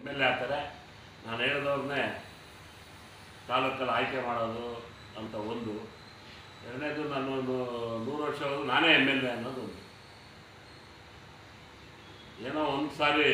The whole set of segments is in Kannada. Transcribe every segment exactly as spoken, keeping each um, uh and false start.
ಎಮ್ ಎಲ್ ಎ ಆಗ್ತಾರೆ. ನಾನು ಹೇಳಿದವ್ರನ್ನೇ ತಾಲೂಕಲ್ಲಿ ಆಯ್ಕೆ ಮಾಡೋದು ಅಂತ ಒಂದು. ಎರಡನೇದು ನಾನು ನೂರು ವರ್ಷ ನಾನೇ ಎಮ್ ಎಲ್ ಎ ಅನ್ನೋದು ಒಂದು. ಏನೋ ಒಂದು ಸಾರಿ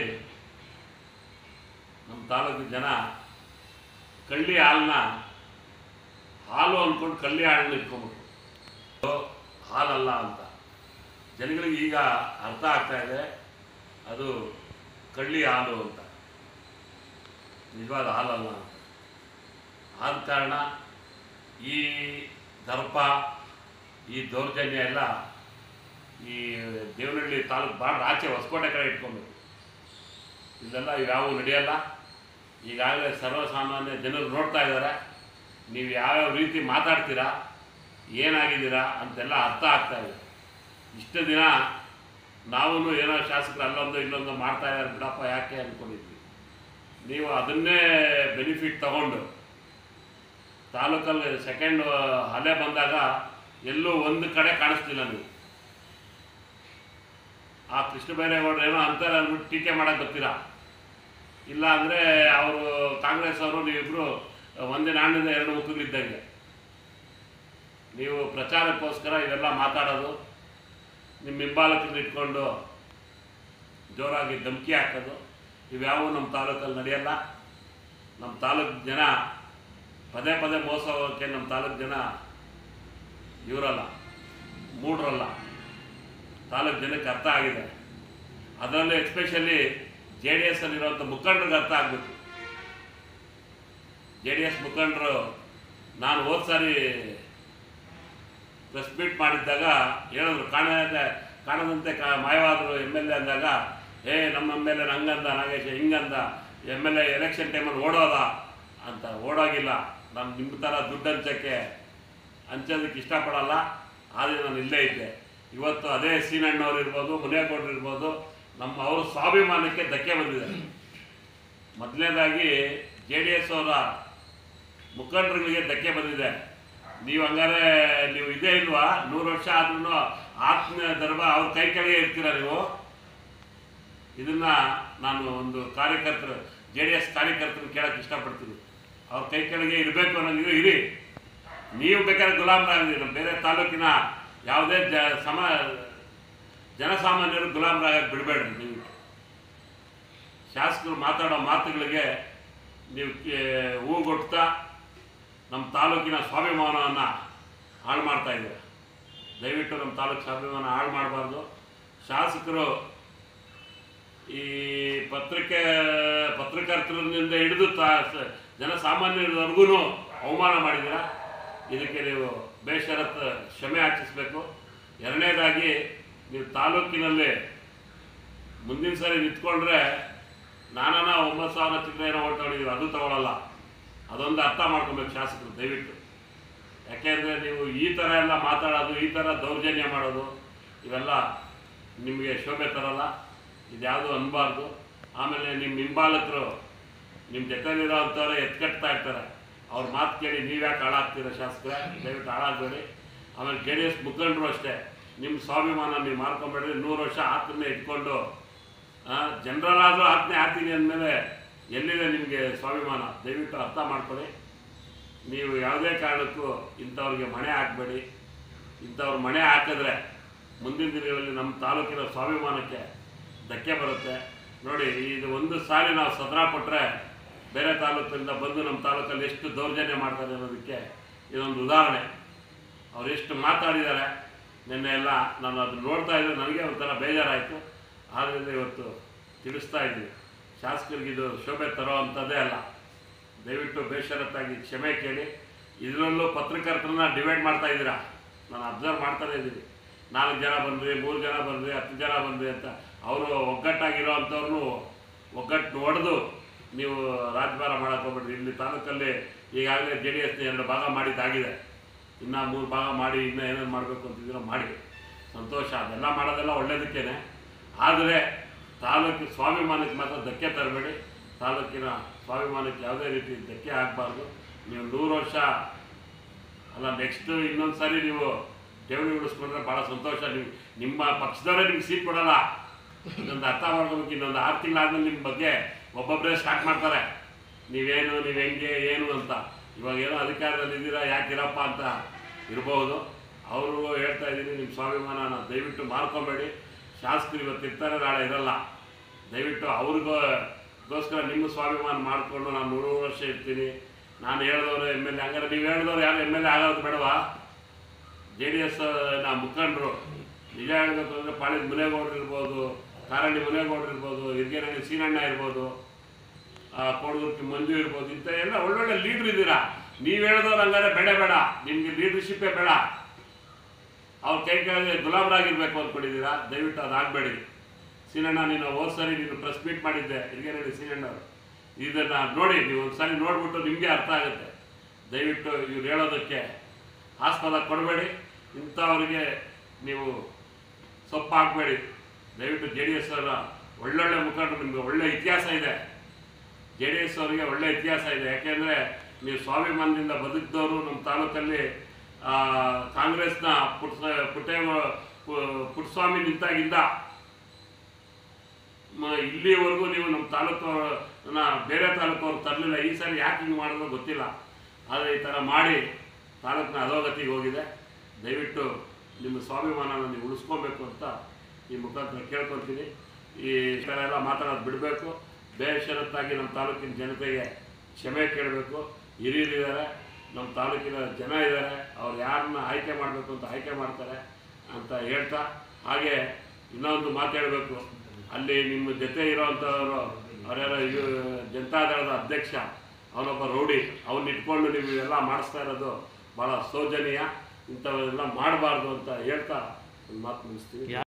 ನಮ್ಮ ತಾಲೂಕು ಜನ ಕಳ್ಳಿ ಹಾಲನ್ನ ಹಾಲು ಅಂದ್ಕೊಂಡು ಕಳ್ಳಿ ಹಾಲನ್ನ ಇಟ್ಕೊಂಡ್ಬಿಟ್ರು. ಹಾಲಲ್ಲ ಅಂತ ಜನಗಳಿಗೆ ಈಗ ಅರ್ಥ ಆಗ್ತಾ ಇದೆ, ಅದು ಕಳ್ಳಿ ಹಾಲು ಅಂತ, ನಿಜವಾದ ಹಾಲಲ್ಲ ಅಂತ. ಆದ ಕಾರಣ ಈ ದರ್ಪ, ಈ ದೌರ್ಜನ್ಯ ಎಲ್ಲ ಈ ದೇವನಹಳ್ಳಿ ತಾಲೂಕು ಭಾಳ ಆಚೆ ಹೊಸಕೋಟೆ ಕಡೆ ಇಟ್ಕೊಬೇಕು. ಇಲ್ಲೆಲ್ಲ ಇವ್ಯಾವು ನಡೆಯಲ್ಲ. ಈಗಾಗಲೇ ಸರ್ವಸಾಮಾನ್ಯ ಜನರು ನೋಡ್ತಾ ಇದ್ದಾರೆ. ನೀವು ಯಾವ್ಯಾವ ರೀತಿ ಮಾತಾಡ್ತೀರಾ, ಏನಾಗಿದ್ದೀರಾ ಅಂತೆಲ್ಲ ಅರ್ಥ ಆಗ್ತಾ ಇದೆ. ಇಷ್ಟು ದಿನ ನಾವು ಏನೋ ಶಾಸಕರು ಅಲ್ಲೊಂದು ಇಲ್ಲೊಂದು ಮಾಡ್ತಾ ಇದ್ದಾರೆ ಬಿಡಪ್ಪ ಯಾಕೆ ಅಂದ್ಕೊಂಡಿದ್ವಿ. ನೀವು ಅದನ್ನೇ ಬೆನಿಫಿಟ್ ತಗೊಂಡು ತಾಲೂಕಲ್ಲಿ ಸೆಕೆಂಡ್ ಅಲೆ ಬಂದಾಗ ಎಲ್ಲೂ ಒಂದು ಕಡೆ ಕಾಣಿಸ್ತಿಲ್ಲ. ನೀವು ಆ ಕೃಷ್ಣ ಬೈರೇಗೌಡರು ಏನೋ ಅಂತಾರೆ ಅಂದ್ಬಿಟ್ಟು ಟೀಕೆ ಮಾಡೋಕ್ಕೆ ಬರ್ತೀರಾ. ಇಲ್ಲ ಅಂದರೆ ಅವರು ಕಾಂಗ್ರೆಸ್ ಅವರು ನೀವಿಬ್ಬರು ಒಂದೇ ನಾಣ್ಯದ ಎರಡು ಮುಖಗಳಿದ್ದಂಗೆ. ನೀವು ಪ್ರಚಾರಕ್ಕೋಸ್ಕರ ಇವೆಲ್ಲ ಮಾತಾಡೋದು, ನಿಮ್ಮ ಹಿಂಬಾಲಕರನ್ನ ಇಟ್ಕೊಂಡು ಜೋರಾಗಿ ಧಮಕಿ ಹಾಕೋದು, ಇವ್ಯಾವು ನಮ್ಮ ತಾಲೂಕಲ್ಲಿ ನಡೆಯಲ್ಲ. ನಮ್ಮ ತಾಲೂಕು ಜನ ಪದೇ ಪದೇ ಮೋಸ ಹೋಗೋಕ್ಕೆ ನಮ್ಮ ತಾಲೂಕು ಜನ ಇವರಲ್ಲ, ಮೂಡ್ರಲ್ಲ. ತಾಲೂಕು ಜನಕ್ಕೆ ಅರ್ಥ ಆಗಿದೆ. ಅದರಲ್ಲೂ ಎಸ್ಪೆಷಲಿ ಜೆ ಡಿ ಎಸ್ ಅಲ್ಲಿರುವಂಥ ಮುಖಂಡರಿಗೆ ಅರ್ಥ ಆಗಬೇಕು. ಜೆ ಡಿ ಎಸ್ ಮುಖಂಡರು ನಾನು ಹೋದ ಸಾರಿ ಪ್ರೆಸ್ ಮೀಟ್ ಮಾಡಿದ್ದಾಗ ಹೇಳಿದ್ರು, ಕಾಣದ ಕಾಣದಂತೆ ಕಾ ಮಾಯವಾದರು ಎಮ್ ಎಲ್ ಎ ಅಂದಾಗ, ಏ ನಮ್ಮ ಎಮ್ ಎಲ್ ಎ ಹಂಗಂದ ನಾಗೇಶ ಹಿಂಗಂದ, ಎಮ್ ಎಲ್ ಎ ಎಲೆಕ್ಷನ್ ಟೈಮಲ್ಲಿ ಓಡೋದ ಅಂತ. ಓಡೋಗಿಲ್ಲ. ನಾನು ನಿಮ್ಮ ಥರ ದುಡ್ಡು ಹಂಚೋಕ್ಕೆ ಹಂಚೋದಕ್ಕೆ ಇಷ್ಟಪಡಲ್ಲ. ಆದರೆ ನಾನು ಇಲ್ಲೇ ಇದ್ದೆ. ಇವತ್ತು ಅದೇ ಸೀನಣ್ಣವ್ರು ಇರ್ಬೋದು, ಮುನಿಯಗೌಡರು ಇರ್ಬೋದು, ನಮ್ಮ ಅವ್ರ ಸ್ವಾಭಿಮಾನಕ್ಕೆ ಧಕ್ಕೆ ಬಂದಿದೆ. ಮೊದಲನೇದಾಗಿ ಜೆ ಡಿ ಎಸ್ ಅವರ ಮುಖಂಡರುಗಳಿಗೆ ಧಕ್ಕೆ ಬಂದಿದೆ. ನೀವು ಹಂಗಾರೆ ನೀವು ಇದೇ ಇಲ್ವಾ, ನೂರು ವರ್ಷ ಆದ್ರೂ ಆತ್ಮ ಧರ್ಮ ಅವ್ರ ಕೈ ಕೆಳಗೆ ಇರ್ತೀರ ನೀವು. ಇದನ್ನು ನಾನು ಒಂದು ಕಾರ್ಯಕರ್ತರು, ಜೆ ಡಿ ಎಸ್ ಕಾರ್ಯಕರ್ತರು ಕೇಳೋಕ್ಕೆ ಇಷ್ಟಪಡ್ತೀನಿ. ಅವ್ರ ಕೈ ಕೆಳಗೆ ಇರಬೇಕು ಅನ್ನೋದಿದ್ರೆ ಇರಿ. ನೀವು ಬೇಕಾದ್ರೆ ಗುಲಾಮರಾಗಿದ್ದೀರಿ. ನಮ್ಮ ಬೇರೆ ತಾಲೂಕಿನ ಯಾವುದೇ ಜ ಸಮ ಜನಸಾಮಾನ್ಯರು ಗುಲಾಮರಾಗಕ್ಕೆ ಬಿಡಬೇಡ್ರಿ. ನೀವು ಶಾಸಕರು ಮಾತಾಡೋ ಮಾತುಗಳಿಗೆ ನೀವು ಹೂಗೊಡ್ತಾ ನಮ್ಮ ತಾಲೂಕಿನ ಸ್ವಾಭಿಮಾನವನ್ನು ಹಾಳು ಮಾಡ್ತಾ ಇದ್ದೀರ. ದಯವಿಟ್ಟು ನಮ್ಮ ತಾಲೂಕು ಸ್ವಾಭಿಮಾನ ಹಾಳು ಮಾಡಬಾರ್ದು. ಶಾಸಕರು ಈ ಪತ್ರಿಕೆ ಪತ್ರಕರ್ತರಿಂದ ಹಿಡಿದು ತಾ ಜನಸಾಮಾನ್ಯರವರೆಗೂ ಅವಮಾನ ಮಾಡಿದ್ದೀರ. ಇದಕ್ಕೆ ನೀವು ಬೇಷರತ್ ಕ್ಷಮೆ ಯಾಚಿಸಬೇಕು. ಎರಡನೇದಾಗಿ ನೀವು ತಾಲೂಕಿನಲ್ಲಿ ಮುಂದಿನ ಸಾರಿ ನಿಂತ್ಕೊಂಡ್ರೆ ನಾನಾನ ಒಂಬತ್ತು ಸಾವಿರ ಚಿಲ್ಲರೆ ಏನೋ ಓಟ್ ಹೊಡಿದೀವಿ, ಅದು ತಗೊಳ್ಳಲ್ಲ. ಅದೊಂದು ಅರ್ಥ ಮಾಡ್ಕೊಬೇಕು ಶಾಸಕರು ದಯವಿಟ್ಟು. ಯಾಕೆಂದರೆ ನೀವು ಈ ಥರ ಎಲ್ಲ ಮಾತಾಡೋದು, ಈ ಥರ ದೌರ್ಜನ್ಯ ಮಾಡೋದು, ಇವೆಲ್ಲ ನಿಮಗೆ ಶೋಭೆ ತರಲ್ಲ. ಇದ್ಯಾವುದು ಅನ್ನಬಾರ್ದು. ಆಮೇಲೆ ನಿಮ್ಮ ಹಿಂಬಾಲಕರು ನಿಮ್ಮ ಜೊತೆಲಿರೋ ಅಂಥವ್ರೆ ಎತ್ಕಟ್ತಾ ಇರ್ತಾರೆ. ಅವ್ರ ಮಾತು ಕೇಳಿ ನೀವು ಯಾಕೆ ಹಾಳಾಗ್ತೀರ ಶಾಸಕರೇ, ದಯವಿಟ್ಟು ಹಾಳಾಗಬೇಡಿ. ಆಮೇಲೆ ಜೆ ಡಿ ಎಸ್ ಮುಖಂಡರು ಅಷ್ಟೇ, ನಿಮ್ಮ ಸ್ವಾಭಿಮಾನ ನೀವು ಮಾಡ್ಕೊಂಬೇಡ್ರಿ. ನೂರು ವರ್ಷ ಆತನ್ನೇ ಇಟ್ಕೊಂಡು ಜನರಲ್ಲಾದರೂ ಆತನೇ ಆಗ್ತೀನಿ ಅಂದಮೇಲೆ ಎಲ್ಲಿದೆ ನಿಮಗೆ ಸ್ವಾಭಿಮಾನ? ದಯವಿಟ್ಟು ಅರ್ಥ ಮಾಡ್ಕೊಳ್ಳಿ. ನೀವು ಯಾವುದೇ ಕಾರಣಕ್ಕೂ ಇಂಥವ್ರಿಗೆ ಮಣೆ ಹಾಕಬೇಡಿ. ಇಂಥವ್ರು ಮಣೆ ಹಾಕಿದ್ರೆ ಮುಂದಿನ ದಿನಗಳಲ್ಲಿ ನಮ್ಮ ತಾಲೂಕಿನ ಸ್ವಾಭಿಮಾನಕ್ಕೆ ಧಕ್ಕೆ ಬರುತ್ತೆ. ನೋಡಿ, ಇದು ಒಂದು ಸಾರಿ ನಾವು ಸದನ ಕೊಟ್ಟರೆ ಬೇರೆ ತಾಲೂಕಿನಿಂದ ಬಂದು ನಮ್ಮ ತಾಲೂಕಲ್ಲಿ ಎಷ್ಟು ದೌರ್ಜನ್ಯ ಮಾಡ್ತಾರೆ ಅನ್ನೋದಕ್ಕೆ ಇದೊಂದು ಉದಾಹರಣೆ. ಅವ್ರು ಎಷ್ಟು ಮಾತಾಡಿದ್ದಾರೆ ನಿನ್ನೆ ಎಲ್ಲ. ನಾನು ಅದನ್ನು ನೋಡ್ತಾ ಇದ್ದರೆ ನನಗೆ ಒಂಥರ ಬೇಜಾರಾಯಿತು. ಆದ್ದರಿಂದ ಇವತ್ತು ತಿಳಿಸ್ತಾ ಇದ್ದೀವಿ, ಶಾಸಕರಿಗಿದು ಶೋಭೆ ತರೋ ಅಂಥದ್ದೇ ಅಲ್ಲ. ದಯವಿಟ್ಟು ಬೇಷರತ್ತಾಗಿ ಕ್ಷಮೆ ಕೇಳಿ. ಇದರಲ್ಲೂ ಪತ್ರಕರ್ತರನ್ನ ಡಿವೈಡ್ ಮಾಡ್ತಾ ಇದ್ದೀರಾ. ನಾನು ಅಬ್ಸರ್ವ್ ಮಾಡ್ತಾನೇ ಇದ್ದೀನಿ. ನಾಲ್ಕು ಜನ ಬಂದ್ರಿ, ಮೂರು ಜನ ಬಂದ್ರಿ, ಹತ್ತು ಜನ ಬಂದ್ರಿ ಅಂತ. ಅವರು ಒಗ್ಗಟ್ಟಾಗಿರೋ ಅಂಥವ್ರನ್ನೂ ಒಗ್ಗಟ್ಟು ಹೊಡೆದು ನೀವು ರಾಜಭಾರ ಮಾಡೋಕ್ಕೆ ಹೋಗ್ಬಿಡ್ರಿ. ಇಲ್ಲಿ ತಾಲೂಕಲ್ಲಿ ಈಗಾಗಲೇ ಜೆ ಡಿ ಎಸ್ನ ಎರಡು ಭಾಗ ಮಾಡಿದ್ದಾಗಿದೆ. ಇನ್ನೂ ಮೂರು ಭಾಗ ಮಾಡಿ ಇನ್ನೂ ಏನೇನು ಮಾಡಬೇಕು ಅಂತಿದ್ದೀರೋ ಮಾಡಿ. ಸಂತೋಷ. ಅದೆಲ್ಲ ಮಾಡೋದೆಲ್ಲ ಒಳ್ಳೆಯದಕ್ಕೇ. ಆದರೆ ತಾಲೂಕು ಸ್ವಾಭಿಮಾನಕ್ಕೆ ಮಾತ್ರ ಧಕ್ಕೆ ತರಬೇಡಿ. ತಾಲೂಕಿನ ಸ್ವಾಭಿಮಾನಕ್ಕೆ ಯಾವುದೇ ರೀತಿ ಧಕ್ಕೆ ಆಗಬಾರ್ದು. ನೀವು ನೂರು ವರ್ಷ ಅಲ್ಲ, ನೆಕ್ಸ್ಟು ಇನ್ನೊಂದು ಸಾರಿ ನೀವು ಠೇವಣಿ ಉಳಿಸ್ಕೊಂಡ್ರೆ ಭಾಳ ಸಂತೋಷ. ನೀವು ನಿಮ್ಮ ಪಕ್ಷದವರೇ ನಿಮ್ಗೆ ಸೀಟ್ ಕೊಡೋಲ್ಲ. ಇದೊಂದು ಅರ್ಥ ಮಾಡ್ಕೋಬೇಕು. ಇನ್ನೊಂದು ಆರು ತಿಂಗಳಾದ್ಮೇಲೆ ನಿಮ್ಮ ಬಗ್ಗೆ ಒಬ್ಬೊಬ್ಬರೇ ಸ್ಟಾರ್ಟ್ ಮಾಡ್ತಾರೆ, ನೀವೇನು ನೀವು ಹೆಂಗೆ ಏನು ಅಂತ. ಇವಾಗ ಏನೋ ಅಧಿಕಾರದಲ್ಲಿ ಇದ್ದೀರಾ ಯಾಕಿರಪ್ಪ ಅಂತ ಇರ್ಬೋದು. ಅವರು ಹೇಳ್ತಾ ಇದ್ದೀನಿ, ನಿಮ್ಮ ಸ್ವಾಭಿಮಾನ ದಯವಿಟ್ಟು ಮಾರ್ಕೊಬೇಡಿ. ಶಾಸಕರು ಇವತ್ತು ಇರ್ತಾರೆ, ನಾಳೆ ಇರಲ್ಲ. ದಯವಿಟ್ಟು ಅವ್ರಿಗೋಸ್ಕರ ನಿಮ್ಮ ಸ್ವಾಭಿಮಾನ ಮಾಡಿಕೊಂಡು ನಾನು ನೂರು ವರ್ಷ ಇರ್ತೀನಿ, ನಾನು ಹೇಳಿದವರು ಎಮ್ ಎಲ್ ಎ. ಹಂಗಾರೆ ನೀವು ಹೇಳಿದವ್ರು ಯಾರು ಎಮ್ ಎಲ್ ಎ ಆಗೋದು ಬೇಡವಾ? ಜೆ ಡಿ ಎಸ್ ನಾ ಮುಖಂಡರು ನಿಜ ಹೇಳಬೇಕು ಅಂದರೆ ಪಾಳಿದ ಮುನೇಗೌಡರು ಇರ್ಬೋದು, ಕಾರಂಡಿ ಮುನೇಗೌಡರು ಇರ್ಬೋದು, ಹಿರಿಗೆರೆಹಳ್ಳಿ ಸೀನಣ್ಣ ಇರ್ಬೋದು, ಕೋಡಗುರ್ಕಿ ಮಂಜು ಇರ್ಬೋದು, ಇಂಥ ಎಲ್ಲ ಒಳ್ಳೊಳ್ಳೆ ಲೀಡ್ರ್ ಇದ್ದೀರಾ. ನೀವು ಹೇಳಿದವ್ರು ಹಂಗಾರೆ ಬೇಡ ಬೇಡ, ನಿಮಗೆ ಲೀಡರ್ಶಿಪ್ಪೇ ಬೇಡ. ಅವ್ರ ಕೈ ಕೆಳಗೆ ಗುಲಾಮರಾಗಿರ್ಬೇಕು ಅಂದ್ಕೊಂಡಿದ್ದೀರಾ. ದಯವಿಟ್ಟು ಅದಾಗಬೇಡಿ. ಸೀನಣ್ಣ, ನೀನು ಹೋದ ಸರಿ ನೀನು ಪ್ರೆಸ್ ಮೀಟ್ ಮಾಡಿದ್ದೆ ಹಿರಿಗೆರೆಹಳ್ಳಿ ಸೀನಣ್ಣವರು, ಇದನ್ನು ನೋಡಿ, ನೀವು ಒಂದು ಸಾರಿ ನೋಡಿಬಿಟ್ಟು ನಿಮಗೆ ಅರ್ಥ ಆಗುತ್ತೆ. ದಯವಿಟ್ಟು ಇವ್ರು ಹೇಳೋದಕ್ಕೆ ಆಸ್ಪದ ಕೊಡಬೇಡಿ. ಇಂಥವ್ರಿಗೆ ನೀವು ಸೊಪ್ಪು ಹಾಕಬೇಡಿ. ದಯವಿಟ್ಟು ಜೆ ಡಿ ಎಸ್ ಅವರ ಒಳ್ಳೊಳ್ಳೆ ಮುಖಂಡರು, ನಿಮಗೆ ಒಳ್ಳೆ ಇತಿಹಾಸ ಇದೆ. ಜೆ ಡಿ ಎಸ್ ಅವರಿಗೆ ಒಳ್ಳೆ ಇತಿಹಾಸ ಇದೆ. ಯಾಕೆಂದರೆ ನೀವು ಸ್ವಾಭಿಮಾನದಿಂದ ಬದುಕಿದವರು. ನಮ್ಮ ತಾಲೂಕಲ್ಲಿ ಕಾಂಗ್ರೆಸ್ನ ಪುಟ್ಟ ಪುಟ್ಟೇ ಪುಟ್ಟಸ್ವಾಮಿ ನಿಂತಾಗಿಂದ ಇಲ್ಲಿವರೆಗೂ ನೀವು ನಮ್ಮ ತಾಲೂಕವ್ರನ್ನ ಬೇರೆ ತಾಲೂಕವ್ರು ತರಲಿಲ್ಲ. ಈ ಸಾರಿ ಯಾಕೆ ಹಿಂಗೆ ಮಾಡೋದು ಗೊತ್ತಿಲ್ಲ, ಆದರೆ ಈ ಥರ ಮಾಡಿ ತಾಲೂಕಿನ ಅಧೋಗತಿಗೆ ಹೋಗಿದೆ. ದಯವಿಟ್ಟು ನಿಮ್ಮ ಸ್ವಾಭಿಮಾನನ ನೀವು ಉಳಿಸ್ಕೊಬೇಕು ಅಂತ ಈ ಮುಖಾಂತರ ಕೇಳ್ಕೊಳ್ತೀನಿ. ಈ ಥರ ಎಲ್ಲ ಮಾತಾಡೋದು ಬಿಡಬೇಕು. ಬೇಷರತ್ತಾಗಿ ನಮ್ಮ ತಾಲೂಕಿನ ಜನತೆಗೆ ಕ್ಷಮೆ ಕೇಳಬೇಕು. ಹಿರಿಯರಿದ್ದಾರೆ, ನಮ್ಮ ತಾಲೂಕಿನ ಜನ ಇದ್ದಾರೆ, ಅವ್ರು ಯಾರನ್ನ ಆಯ್ಕೆ ಮಾಡಬೇಕು ಅಂತ ಆಯ್ಕೆ ಮಾಡ್ತಾರೆ ಅಂತ ಹೇಳ್ತಾ, ಹಾಗೆ ಇನ್ನೊಂದು ಮಾತು ಹೇಳಬೇಕು. ಅಲ್ಲಿ ನಿಮ್ಮ ಜೊತೆ ಇರೋವಂಥವರು ಅವರ್ಯಾರ ಜನತಾದಳದ ಅಧ್ಯಕ್ಷ, ಅವನೊಬ್ಬ ರೌಡಿ, ಅವನ್ನ ಇಟ್ಕೊಂಡು ನೀವು ಇವೆಲ್ಲ ಮಾಡಿಸ್ತಾ ಇರೋದು ಭಾಳ ಶೋಚನೀಯ. ಇಂಥವೆಲ್ಲ ಮಾಡಬಾರ್ದು ಅಂತ ಹೇಳ್ತಾ ಒಂದು ಮಾತು ಮುಗಿಸ್ತೀವಿ.